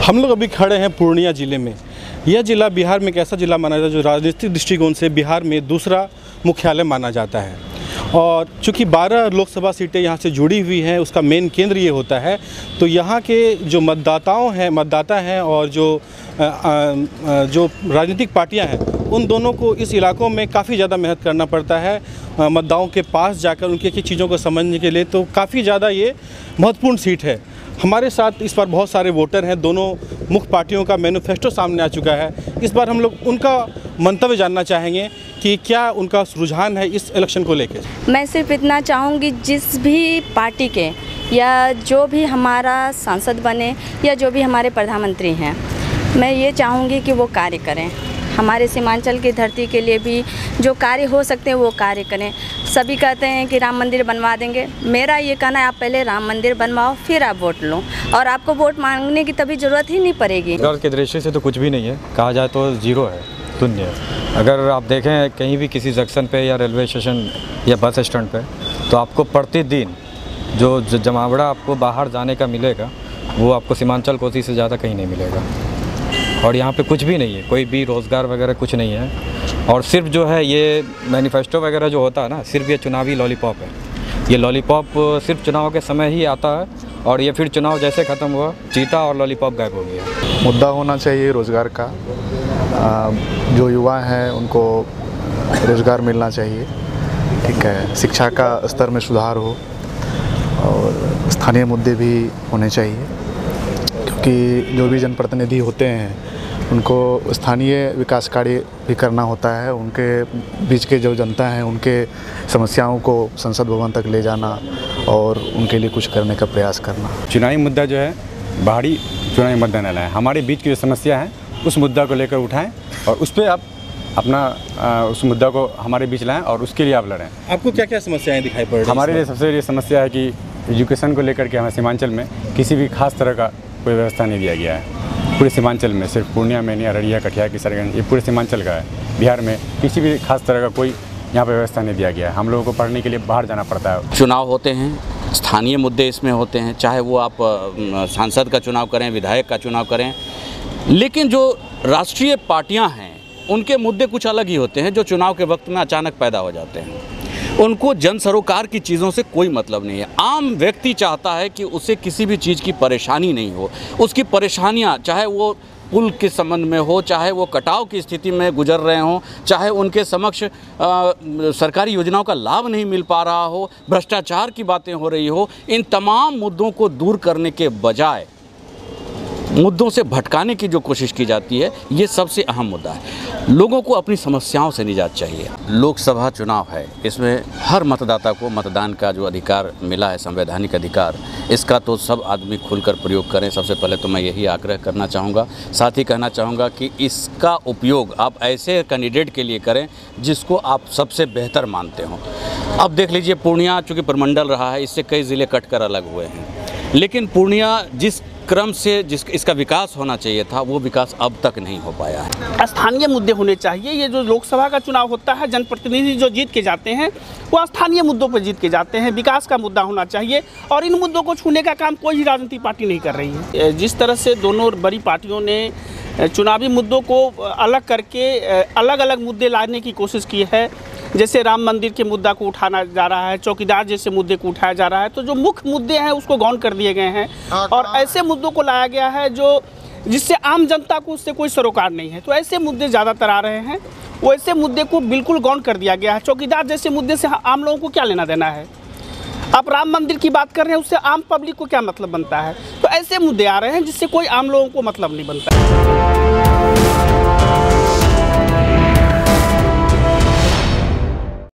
हम लोग अभी खड़े हैं पूर्णिया ज़िले में। यह ज़िला बिहार में एक ऐसा ज़िला माना जाता है जो राजनीतिक दृष्टिकोण से बिहार में दूसरा मुख्यालय माना जाता है। और चूँकि 12 लोकसभा सीटें यहाँ से जुड़ी हुई हैं, उसका मेन केंद्र ये होता है। तो यहाँ के जो मतदाता हैं और जो राजनीतिक पार्टियाँ हैं, उन दोनों को इस इलाकों में काफ़ी ज़्यादा मेहनत करना पड़ता है मतदाताओं के पास जाकर उनकी चीज़ों को समझने के लिए। तो काफ़ी ज़्यादा ये महत्वपूर्ण सीट है। हमारे साथ इस बार बहुत सारे वोटर हैं, दोनों मुख्य पार्टियों का मैनिफेस्टो सामने आ चुका है। इस बार हम लोग उनका मंतव्य जानना चाहेंगे कि क्या उनका रुझान है इस इलेक्शन को लेकर। मैं सिर्फ इतना चाहूँगी, जिस भी पार्टी के या जो भी हमारा सांसद बने या जो भी हमारे प्रधानमंत्री हैं, मैं ये चाहूँगी कि वो कार्य करें। हमारे सीमांचल की धरती के लिए भी जो कार्य हो सकते हैं वो कार्य करें। सभी कहते हैं कि राम मंदिर बनवा देंगे। मेरा ये कहना है, आप पहले राम मंदिर बनवाओ, फिर आप वोट लो, और आपको वोट मांगने की तभी ज़रूरत ही नहीं पड़ेगी। रोजगार के दृष्टि से तो कुछ भी नहीं है, कहा जाए तो जीरो है, शून्य है। अगर आप देखें कहीं भी किसी जंक्शन पे या रेलवे स्टेशन या बस स्टैंड पे, तो आपको प्रतिदिन जो जमावड़ा आपको बाहर जाने का मिलेगा, वो आपको सीमांचल कोसी से ज़्यादा कहीं नहीं मिलेगा। और यहाँ पे कुछ भी नहीं है, कोई भी रोज़गार वगैरह कुछ नहीं है। और सिर्फ जो है ये मैनिफेस्टो वगैरह जो होता है ना, सिर्फ ये चुनावी लॉलीपॉप है। ये लॉलीपॉप सिर्फ चुनाव के समय ही आता है, और ये फिर चुनाव जैसे ख़त्म हुआ, चीता और लॉलीपॉप गायब हो गया। मुद्दा होना चाहिए रोज़गार का। जो युवा हैं उनको रोज़गार मिलना चाहिए, ठीक है। शिक्षा का स्तर में सुधार हो, और स्थानीय मुद्दे भी होने चाहिए, क्योंकि जो भी जनप्रतिनिधि होते हैं उनको स्थानीय विकास कार्य भी करना होता है। उनके बीच के जो जनता हैं उनके समस्याओं को संसद भवन तक ले जाना और उनके लिए कुछ करने का प्रयास करना। चुनावी मुद्दा जो है, बाहरी चुनावी मुद्दा न लाएं, हमारे बीच की जो समस्या है उस मुद्दा को लेकर उठाएं और उस पर आप अपना उस मुद्दा को हमारे बीच लाएं और उसके लिए आप लड़ें। आपको क्या क्या समस्याएं दिखाई पड़ रही हैं? हमारे लिए सबसे बड़ी समस्या है कि एजुकेशन को लेकर के हमारे सीमांचल में किसी भी खास तरह का कोई व्यवस्था नहीं दिया गया है। पूरे सीमांचल में, सिर्फ पूर्णिया में नहीं, अररिया, कटिहार, किशनगंज, ये पूरे सीमांचल का है। बिहार में किसी भी खास तरह का कोई यहाँ पर व्यवस्था नहीं दिया गया है। हम लोगों को पढ़ने के लिए बाहर जाना पड़ता है। चुनाव होते हैं, स्थानीय मुद्दे इसमें होते हैं, चाहे वो आप सांसद का चुनाव करें, विधायक का चुनाव करें, लेकिन जो राष्ट्रीय पार्टियां हैं उनके मुद्दे कुछ अलग ही होते हैं, जो चुनाव के वक्त में अचानक पैदा हो जाते हैं। उनको जन सरोकार की चीज़ों से कोई मतलब नहीं है। आम व्यक्ति चाहता है कि उसे किसी भी चीज़ की परेशानी नहीं हो। उसकी परेशानियां, चाहे वो पुल के संबंध में हो, चाहे वो कटाव की स्थिति में गुजर रहे हों, चाहे उनके समक्ष सरकारी योजनाओं का लाभ नहीं मिल पा रहा हो, भ्रष्टाचार की बातें हो रही हो, इन तमाम मुद्दों को दूर करने के बजाय मुद्दों से भटकाने की जो कोशिश की जाती है, ये सबसे अहम मुद्दा है। लोगों को अपनी समस्याओं से निजात चाहिए। लोकसभा चुनाव है, इसमें हर मतदाता को मतदान का जो अधिकार मिला है, संवैधानिक अधिकार, इसका तो सब आदमी खुलकर प्रयोग करें। सबसे पहले तो मैं यही आग्रह करना चाहूँगा। साथ ही कहना चाहूँगा कि इसका उपयोग आप ऐसे कैंडिडेट के लिए करें जिसको आप सबसे बेहतर मानते हों। अब देख लीजिए, पूर्णिया चूँकि प्रमंडल रहा है, इससे कई ज़िले कटकर अलग हुए हैं, लेकिन पूर्णिया जिस क्रम से इसका विकास होना चाहिए था, वो विकास अब तक नहीं हो पाया है। स्थानीय मुद्दे होने चाहिए। ये जो लोकसभा का चुनाव होता है, जनप्रतिनिधि जो जीत के जाते हैं वो स्थानीय मुद्दों पर जीत के जाते हैं। विकास का मुद्दा होना चाहिए, और इन मुद्दों को छूने का काम कोई भी राजनीतिक पार्टी नहीं कर रही है। जिस तरह से दोनों बड़ी पार्टियों ने चुनावी मुद्दों को अलग करके अलग अलग मुद्दे लाने की कोशिश की है, जैसे राम मंदिर के मुद्दा को उठाना जा रहा है, चौकीदार जैसे मुद्दे को उठाया जा रहा है, तो जो मुख्य मुद्दे हैं उसको गौण कर दिए गए हैं और ऐसे मुद्दों को लाया गया है जो जिससे आम जनता को उससे कोई सरोकार नहीं है। तो ऐसे मुद्दे ज़्यादातर आ रहे हैं, वैसे मुद्दे को बिल्कुल गौण कर दिया गया है। चौकीदार जैसे मुद्दे से आम लोगों को क्या लेना देना है? आप राम मंदिर की बात कर रहे हैं, उससे आम पब्लिक को क्या मतलब बनता है? तो ऐसे मुद्दे आ रहे हैं जिससे कोई आम लोगों को मतलब नहीं बनता है।